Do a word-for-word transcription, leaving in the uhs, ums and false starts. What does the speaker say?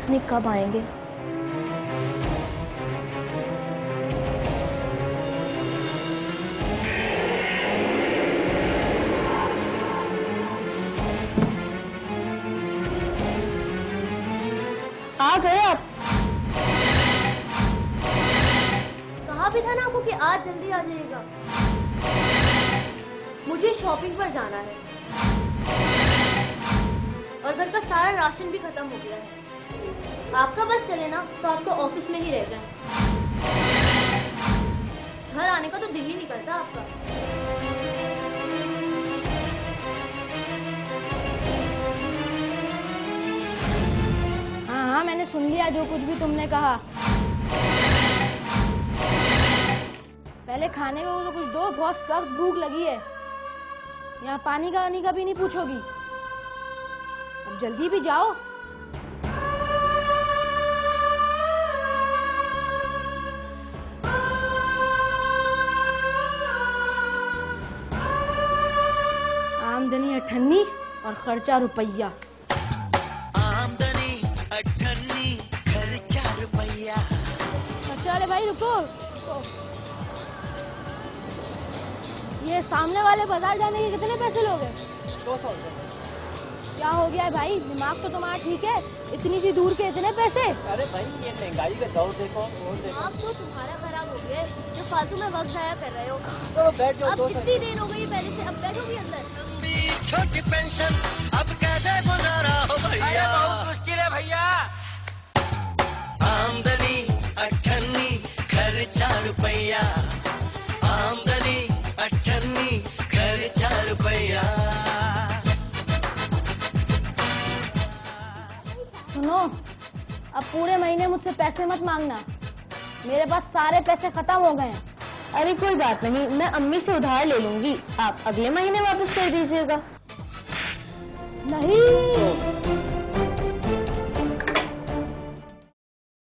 पता नहीं कब आएंगे। आ गए आप? कहा भी था ना आपको कि आज जल्दी आ जाइएगा। मुझे शॉपिंग पर जाना है और घर का सारा राशन भी खत्म हो गया है। आपका बस चले ना तो आप तो ऑफिस में ही रह जाएं। घर आने का तो दिल ही नहीं करता आपका। हाँ हाँ, मैंने सुन लिया जो कुछ भी तुमने कहा। पहले खाने को तो कुछ दो, बहुत सख्त भूख लगी है। यहाँ पानी का आने का भी नहीं पूछोगी। अब जल्दी भी जाओ। आमदनी अठन्नी और खर्चा रुपया। आमदनी अठन्नी खर्चा रुपया। अच्छा वाले भाई रुको, रुको। ये सामने वाले बाजार जाने के कितने पैसे लोगे? दो सौ रुपये। क्या हो गया है भाई, दिमाग तो तुम्हारा ठीक है, इतनी सी दूर के इतने पैसे? अरे भाई ये महंगाई का दौर देखो और देखो। आप तो तुम्हारा खराब हो गया जो फालतू में वक्त जाया कर रहे हो। चलो बैठ जाओ। अब कितनी देर हो गई पहले से, अब बैठो भी अंदर। छोटी पेंशन अब कैसे गुजारा हो भैया? बहुत मुश्किल है भैया। आमदनी अठन्नी खर्चा रुपया। आमदनी अठन्नी खर्चा रुपया। सुनो, अब पूरे महीने मुझसे पैसे मत मांगना, मेरे पास सारे पैसे खत्म हो गए हैं। अरे कोई बात नहीं, मैं अम्मी से उधार ले लूंगी, आप अगले महीने वापस कर दीजिएगा। नहीं,